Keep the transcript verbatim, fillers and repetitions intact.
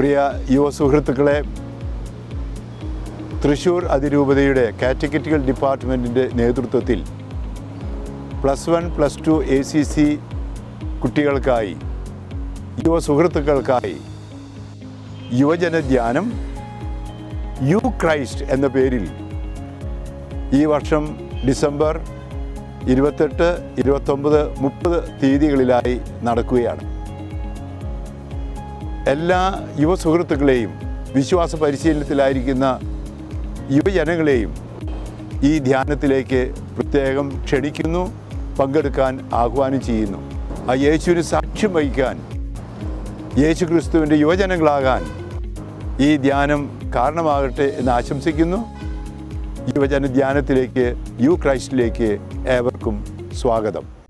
പ്രിയ യുവ സുഹൃത്തുക്കളെ, തൃശ്ശൂർ അതിരൂപതയുടെ കാറ്റഗറ്റിക്കൽ ഡിപ്പാർട്ട്മെൻറ്റിൻ്റെ നേതൃത്വത്തിൽ plus one plus two A C C കുട്ടികൾക്കായി, യുവ സുഹൃത്തുക്കൾക്കായി യുവജന ധ്യാനം യു ക്രൈസ്റ്റ് എന്ന പേരിൽ ഈ വർഷം ഡിസംബർ ഇരുപത്തെട്ട്, ഇരുപത്തൊമ്പത്, മുപ്പത് തീയതികളിലായി നടക്കുകയാണ്. എല്ലാ യുവ സുഹൃത്തുക്കളെയും, വിശ്വാസ പരിശീലനത്തിലായിരിക്കുന്ന യുവജനങ്ങളെയും ഈ ധ്യാനത്തിലേക്ക് പ്രത്യേകം ക്ഷണിക്കുന്നു, പങ്കെടുക്കാൻ ആഹ്വാനം ചെയ്യുന്നു. ആ യേശുവിന് സാക്ഷ്യം വഹിക്കാൻ, യേശുക്രിസ്തുവിൻ്റെ യുവജനങ്ങളാകാൻ ഈ ധ്യാനം കാരണമാകട്ടെ എന്ന് ആശംസിക്കുന്നു. യുവജന ധ്യാനത്തിലേക്ക്, യു ക്രൈസ്റ്റിലേക്ക് ഏവർക്കും സ്വാഗതം.